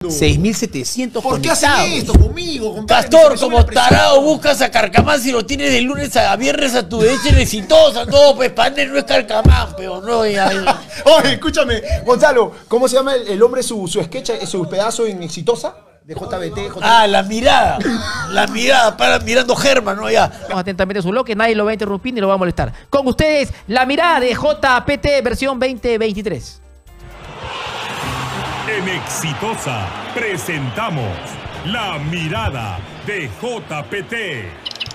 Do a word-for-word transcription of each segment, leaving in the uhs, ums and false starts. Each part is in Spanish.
seis mil setecientos ¿Por qué conectados. hacen esto conmigo, compadre? Castor, como tarado, buscas a Carcamán si lo tienes de lunes a viernes a tu derecha en exitosa. No, pues Pander no es Carcamán, pero no. Ya, ya. Oye, escúchame, Gonzalo, ¿cómo se llama el, el hombre, su, su sketch, su pedazo en Exitosa? De J B T, J B T. Ah, la mirada. La mirada, para mirando Germán, ¿no? Ya. Vamos atentamente a su bloque, nadie lo va a interrumpir ni lo va a molestar. Con ustedes, la mirada de J P T versión veinte veintitrés. En Exitosa presentamos La Mirada de J P T.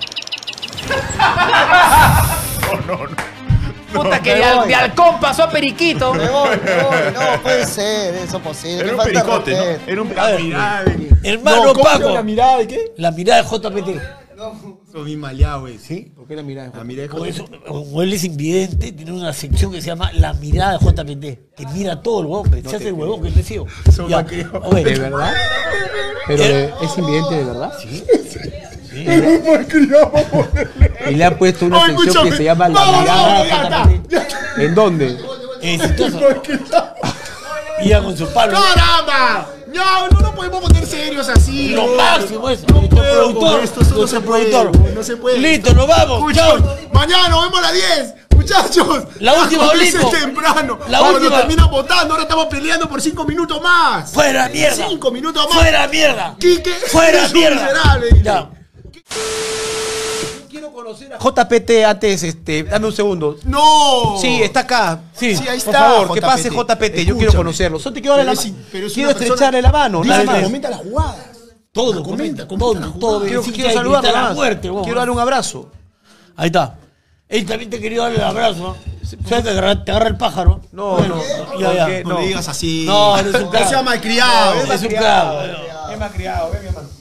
No, no, no. Puta, que de, al, de halcón pasó a periquito. Me voy, me voy, no puede ser eso posible. Era un falta pericote, ¿no? respeto. Era un la mirada de... Hermano No, ¿cómo se Paco. llama la mirada de qué? La mirada de J P T. Soy bien maleado, güey. ¿Sí? ¿Por qué la mirada de La mirada Como, eso, como él es invidente, tiene una sección que se llama La Mirada de J P T, que mira todo el huevón, se hace el huevón que te sigo. Ya, oye, ¿De verdad? ¿Pero de- es invidente de verdad? Sí. Sí. Y le ha puesto una Ay, sección escúchame. que se llama La No, no, Mirada no, de ya J P T. está, ¿En dónde? Exitoso. Y ya con su palo. ¡Caramba! No, no nos podemos poner serios así. Lo no. máximo eso. No Nuestro puedo con productor. esto, eso no Nuestro se puede, productor. no se puede. Listo, nos vamos. Escucha, Chao. mañana nos vemos a las diez. Muchachos, La última, acuérdense Olimpo. temprano. La Cuando última. terminan votando, ahora estamos peleando por cinco minutos más. Fuera mierda. Cinco minutos más. Fuera mierda. Quique, Fuera eres un mierda. miserable, dile. Ya. Quiero conocer a J P T antes, este, dame un segundo. No. Sí, está acá. Sí, Sí, ahí Por está. favor, que J P T. pase J P T. Yo quiero Escúchame. conocerlo. Solo te quiero darle Pero la es- mano. pero es Quiero una persona- estrecharle la mano. Dice Nada que más. comenta las jugadas. Todo, Comenta, comenta, comenta todo, la todo. Quiero, Sí, quiero que saludarlo. grita nada la más. muerte, vos. Quiero darle un abrazo. Ahí está. Él también te quería darle el abrazo. ¿Sabes que agarra- te agarra el pájaro? No, Bueno, no. Ya, ya. ¿Por qué? No, le digas así. No, eres un No crack. sea malcriado. No, es un crack. Es más criado, ven mi hermano.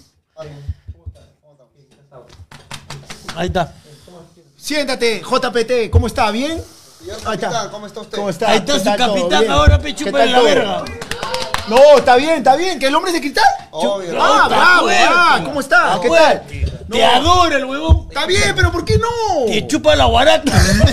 Ahí está. Siéntate, J P T, ¿cómo está? ¿Bien? Señor Ahí está. capitán, ¿cómo está usted? ¿Cómo está? Ahí está ¿Qué su tal todo? capitán, ¿Bien? ahora me ¿Qué chupa tal en la todo? verga. No, está bien, está bien. ¿Que el hombre es de cristal? Obvio. Ah, está bravo. fuerte. Ah, ¿cómo está? Está ¿Qué tal? fuerte. Te adora el huevón. Está bien, pero ¿por qué no? Te chupa la guarata.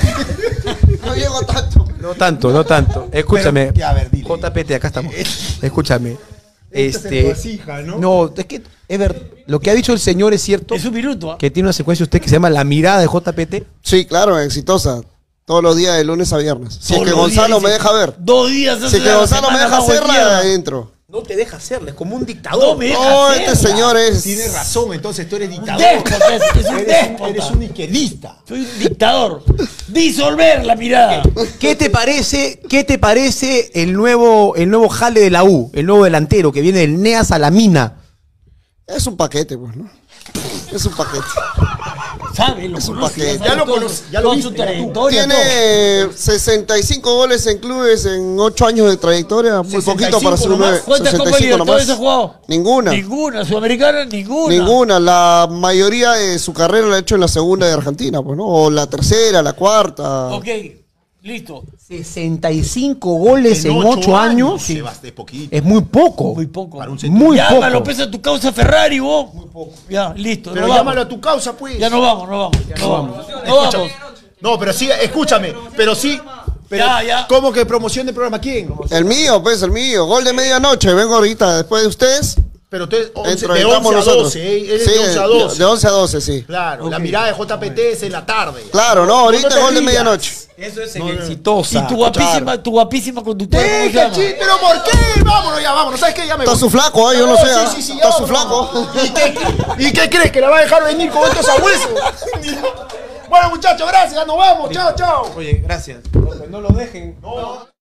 No llego tanto. No tanto, no tanto. Escúchame. Pero, ya, a ver, dile. J P T, acá estamos. Escúchame. Esto se Este. regocija, ¿no? No, es que, es verdad. Lo que ha dicho el señor es cierto. Es un minuto. ¿ah? Que tiene una secuencia usted que se llama La Mirada de J P T. Sí, claro, exitosa. Todos los días de lunes a viernes. Si es Todos que los Gonzalo días, me dice, deja ver. Dos días. Si es que Gonzalo me deja hacerla, entro. No te deja hacerla, es como un No dictador. me deja No, este hacerla. señor es. Tienes razón, entonces tú eres Un dictador. déspota, es, es un Eres un, déspota. eres un izquierdista. Soy un dictador. Disolver la mirada. ¿Qué te parece, qué te parece el nuevo, el nuevo jale de la U, el nuevo delantero que viene del Neas a la Mina? Es un paquete, pues, ¿no? Es un paquete. ¿Sabes? Lo Es un conoce, paquete. sabe Ya lo todo- conoce, ya lo toda viste, su ya tú. trayectoria. todo. Tiene sesenta y cinco goles en clubes en ocho años de trayectoria. Muy poquito para ser un nomás. nueve. ¿Cuántas Copas sesenta y cinco Libertadores nomás. ha jugado? Ninguna. Ninguna. Sudamericana, ninguna. Ninguna. La mayoría de su carrera la ha hecho en la segunda de Argentina, pues, ¿no? O la tercera, la cuarta. Ok, listo. sesenta y cinco goles en ocho años. Sí, basta, es poquito. Es muy poco. Muy poco. Para un centro. Muy Llámalo, poco. pesa tu causa Ferrari, vos. Muy poco. Ya, listo. Pero nos llámalo vamos. a tu causa, pues. Ya nos vamos, nos vamos. Nos vamos. Nos Escucha- vamos. No, pero sí, escúchame. Pero sí. Pero, Ya, ya. ¿Cómo que promoción de programa? ¿Quién? El mío, pues, el mío. Gol de medianoche. Vengo ahorita después de ustedes. Pero ustedes once, Entro, de entramos once a nosotros. doce, ¿eh? Eres Sí, de once a doce. de once a doce, sí. Claro, la Ok. mirada de J P T es en la tarde. Claro, no, ahorita No te gol de rías. medianoche. Eso es No, no. exitosa. Y tu guapísima, tu guapísima conductora, ¿cómo se Deja, llama? chi, pero ¿por qué? Vámonos ya, vámonos. ¿Sabes qué? Ya me Está voy. su flaco, ¿eh? Yo no sé. ¿ah? Sí, sí, sí, Está ya su vámonos. flaco. ¿Y qué, ¿Y qué crees? ¿Que la va a dejar venir con estos abuesos? Bueno, muchachos, gracias. Ya nos vamos. Chao, chao. Oye, gracias. No, no lo dejen. No.